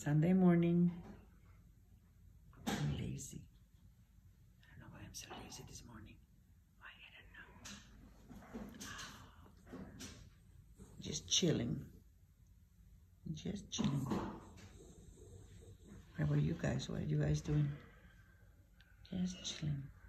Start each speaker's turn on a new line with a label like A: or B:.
A: Sunday morning. I'm lazy. I don't know why I'm so lazy this morning. Why, I don't know. Just chilling. Just chilling. How about you guys? What are you guys doing? Just chilling.